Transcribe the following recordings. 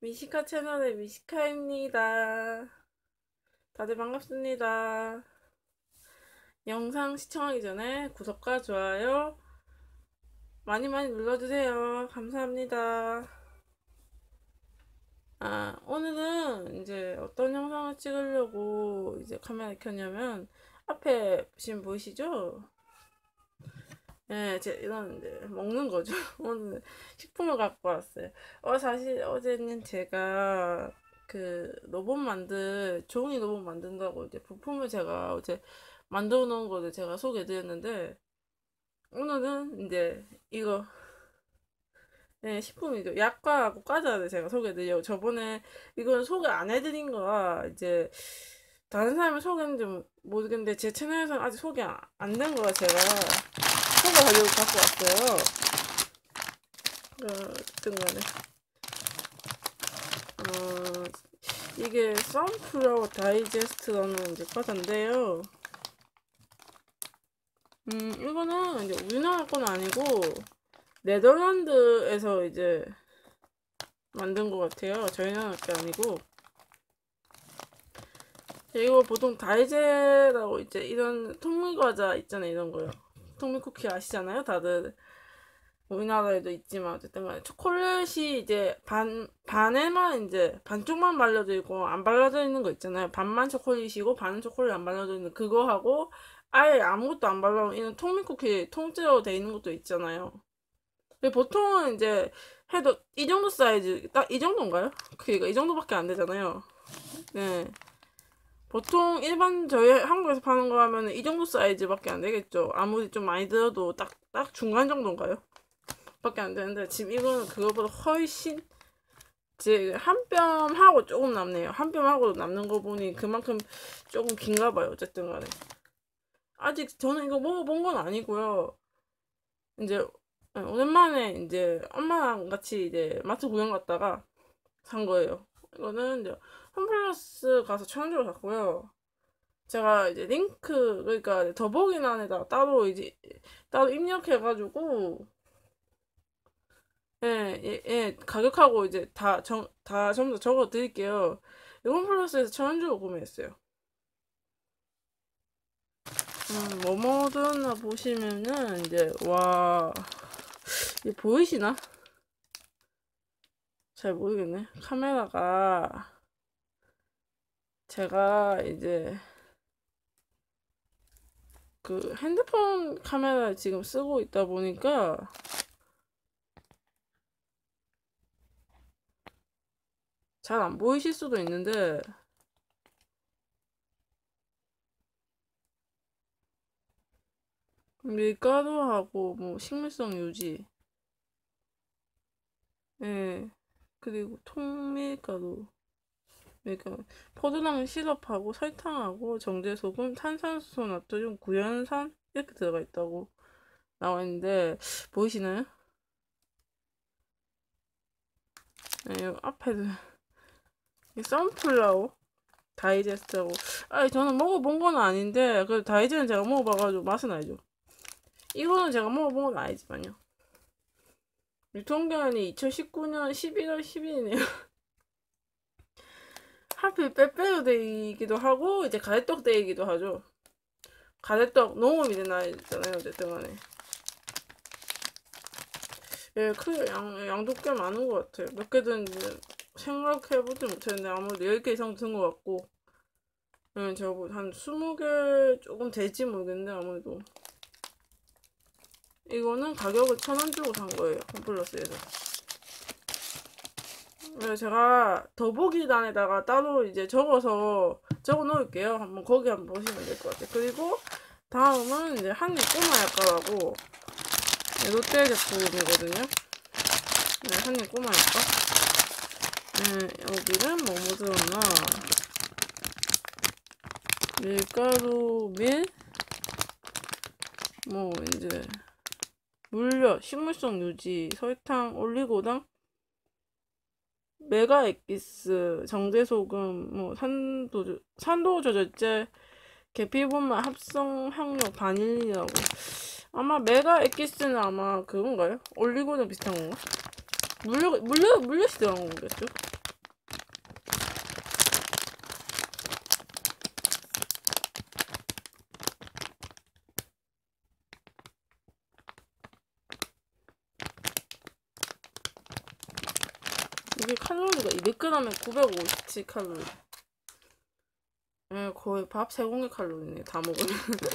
미시카 채널의 미시카입니다. 다들 반갑습니다. 영상 시청하기 전에 구독과 좋아요 많이 많이 눌러주세요. 감사합니다. 오늘은 이제 어떤 영상을 찍으려고 이제 카메라 켰냐면, 앞에 지금 보이시죠? 네, 이런 이제 먹는 거죠. 오늘 식품을 갖고 왔어요. 사실 어제는 제가 종이 로봇 만든다고 이제 부품을 제가 어제 만들어 놓은 거를 제가 소개해 드렸는데, 오늘은 이제 이거, 네, 식품이죠. 약과하고 과자를 제가 소개해 드려요. 저번에 이건 소개 안 해드린 거라 이제 다른 사람이 소개했는지 모르겠는데, 제 채널에서는 아직 소개 안 된 거라 제가 소개하려고 갖고 왔어요. 어쨌든 간에 이게 선플라워 다이제스트라는 이제 과자인데요. 이거는 이제 우리나라 건 아니고 네덜란드에서 이제 만든 것 같아요. 저희 나라 게 아니고. 이거 보통 다이제라고 이제 이런 통밀 과자 있잖아요. 이런 거요. 통밀 쿠키 아시잖아요, 다들. 우리나라에도 있지만 어쨌든 간에 초콜릿이 이제 반에만 이제 반쪽만 발라져 있고 안 발라져 있는 거 있잖아요. 반만 초콜릿이고 반은 초콜릿 안 발라져 있는 그거 하고, 아예 아무것도 안 발라져 있는 통밀쿠키 통째로 돼 있는 것도 있잖아요. 보통은 이제 해도 이 정도 사이즈, 딱 이 정도인가요? 그니까 이 정도밖에 안 되잖아요. 네. 보통 일반 저희 한국에서 파는 거 하면 이 정도 사이즈밖에 안 되겠죠. 아무리 좀 많이 들어도 딱 중간 정도인가요? 밖에 안 되는데, 지금 이거는 그거보다 훨씬 이제 한 뼘하고 조금 남네요. 한 뼘하고 남는 거 보니 그만큼 조금 긴가 봐요. 어쨌든 간에 아직 저는 이거 먹어본 건 아니고요. 이제 오랜만에 이제 엄마랑 같이 이제 마트 구경 갔다가 산 거예요. 이거는 이제 홈플러스 가서 1,000원주고 샀고요. 제가 이제 링크, 그러니까 더보기란에다가 따로 입력해가지고, 예, 가격하고 이제 다 전부 다 적어 드릴게요. 이거 홈플러스에서 1,000원 주고 구매했어요. 뭐 들었나 보시면은, 이제, 와, 이게 보이시나? 잘 모르겠네. 카메라가, 제가 이제, 그 핸드폰 카메라 지금 쓰고 있다 보니까, 잘 안 보이실 수도 있는데, 밀가루하고 뭐 식물성 유지, 예, 그리고 통밀가루, 그러니까 포도당 시럽하고 설탕하고 정제소금, 탄산수소, 나트륨, 구연산 이렇게 들어가 있다고 나와 있는데, 보이시나요? 네, 요 앞에도 선플라워 다이제스트라고. 저는 먹어본 건 아닌데, 그 다이제는 제가 먹어봐가지고 맛은 알죠. 이거는 제가 먹어본 건 아니지만요. 유통기한이 2019년 11월 10일이네요. 하필 빼빼로 데이기도 하고 이제 가래떡 데이기도 하죠. 가래떡 농업이 된 날이잖아요. 어쨌든 간에. 예, 크게 양도 꽤 많은 것 같아요. 몇 개든 생각해보지 못했는데 아무래도 10개 이상 든 것 같고, 예, 제가 한 20개 조금 될지 모르겠는데, 아무래도 이거는 가격을 1,000원 주고 산 거예요. 홈플러스에서. 제가 더보기란에다가 따로 이제 적어 놓을게요. 거기 한번 보시면 될 것 같아요. 그리고 다음은 이제 한입 꼬마 약과라고, 롯데 제품이거든요. 네, 한입 꼬마 약과. 네, 여기는 뭐 들었나? 밀가루, 뭐 이제 물엿, 식물성 유지, 설탕, 올리고당, 메가 엑기스, 정제소금, 뭐 산도 조절제, 계피분말, 합성 향료, 바닐리라고. 아마 메가 엑기스는 아마 그건가요? 올리고당 비슷한 건가? 물엿이 들어간 거겠죠? 이게 칼로리가 200g에 957칼로리. 예, 거의 밥 3공기 칼로리네, 다 먹으면.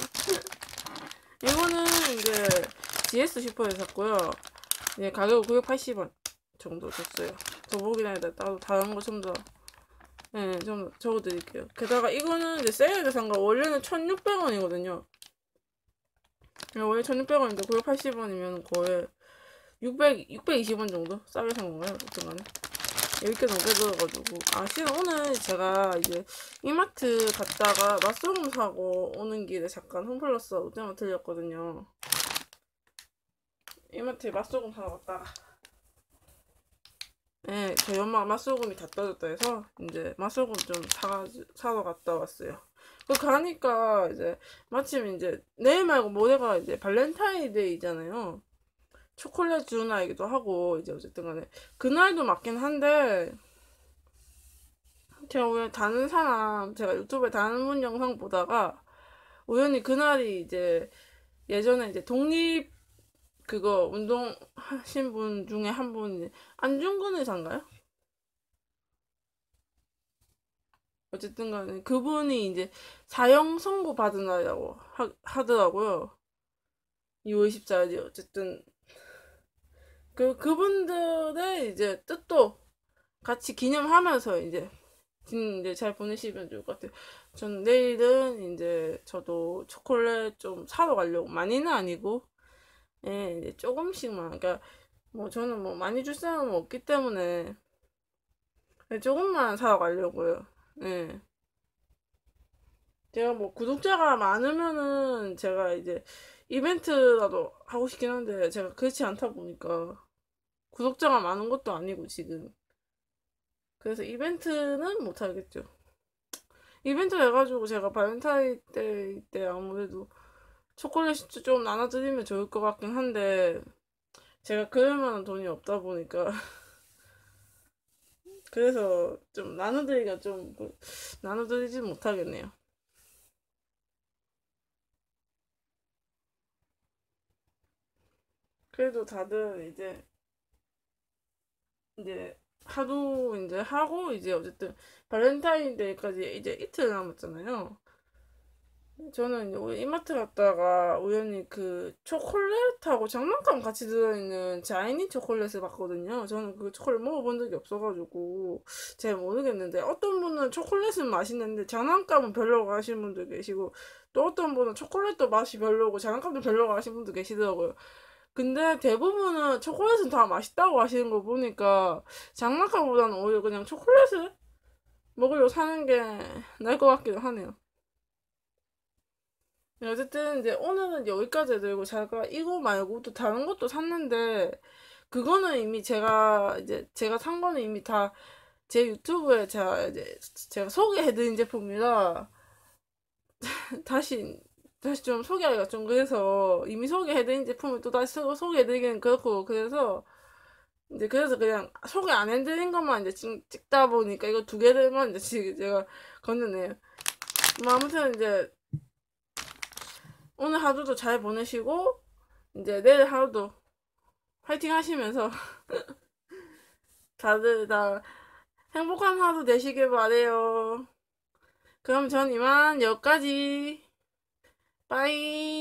이거는 이제 GS 슈퍼에서 샀고요. 예, 가격은 980원 정도 줬어요. 더보기란에다 따로 다른 거 좀 더, 예, 좀 적어드릴게요. 게다가 이거는 이제 세일에 산 거, 원래는 1600원이거든요. 원래 1600원인데 980원이면 거의 620원 정도? 싸게 산 건가요? 어떤 간에? 10개 넘게 들어가지고. 아, 실은 오늘 제가 이제 이마트 갔다가 맛소금 사고 오는 길에 잠깐 홈플러스 롯데마트 들렸거든요. 이마트에 맛소금 사러 갔다가. 네, 저희 엄마가 맛소금이 다 떨어졌다 해서 이제 맛소금 좀 사러 갔다 왔어요. 그 가니까 이제 마침 이제 내일 말고 모레가 이제 발렌타인데이잖아요. 초콜릿 주는 날이기도 하고 이제 어쨌든 간에 그날도 맞긴 한데 제가 우연히 다른 사람 제가 유튜브에 다른 분 영상 보다가 우연히 그날이 이제 예전에 이제 독립 그거 운동하신 분 중에 한 분이 안중근 의사인가요? 어쨌든 간에 그분이 이제 사형 선고 받은 날이라고 하더라고요. 2월 24일이 어쨌든 그분들의 이제 뜻도 같이 기념하면서 이제 잘 보내시면 좋을 것 같아요. 전 내일은 이제 저도 초콜릿 좀 사러 가려고. 많이는 아니고, 예, 이제 조금씩만. 그러니까 뭐 저는 뭐 많이 줄 사람은 없기 때문에 조금만 사러 가려고요. 예. 제가 뭐 구독자가 많으면은 제가 이제 이벤트라도 하고 싶긴 한데 제가 그렇지 않다 보니까 구독자가 많은 것도 아니고 지금. 그래서 이벤트는 못 하겠죠. 이벤트 해가지고 제가 발렌타인데이 때 아무래도 초콜릿 좀 나눠드리면 좋을 것 같긴 한데 제가 그럴 만한 돈이 없다 보니까 그래서 좀 나눠드리기가 좀 나눠드리지 못하겠네요. 그래도 다들 이제 하도 이제 하고 이제 어쨌든 발렌타인데이까지 이제 이틀 남았잖아요. 저는 이제 이마트 갔다가 우연히 그 초콜릿하고 장난감 같이 들어있는 자이니 초콜릿을 봤거든요. 저는 그 초콜릿 먹어본 적이 없어가지고 잘 모르겠는데 어떤 분은 초콜릿은 맛있는데 장난감은 별로고 하시는 분도 계시고 또 어떤 분은 초콜릿도 맛이 별로고 장난감도 별로고 하시는 분도 계시더라고요. 근데 대부분은 초콜릿은 다 맛있다고 하시는 거 보니까 장난감보다는 오히려 그냥 초콜릿을 먹으려고 사는 게 나을 것 같기도 하네요. 네, 어쨌든 이제 오늘은 여기까지 해드리고 제가 이거 말고 또 다른 것도 샀는데 그거는 이미 제가 산 거는 이미 다 제 유튜브에 제가 소개해드린 제품이라 다시 좀 소개하기가 좀 그래서 이미 소개해드린 제품을 또 다시 소개해드리기는 그렇고 그래서 이제 그래서 그냥 소개 안 해드린 것만 이제 찍다 보니까 이거 두 개들만 이제 지금 제가 건드네요. 뭐 아무튼 이제 오늘 하루도 잘 보내시고 이제 내일 하루도 화이팅 하시면서 다들 다 행복한 하루 되시길 바래요. 그럼 전 이만 여기까지. 빠이.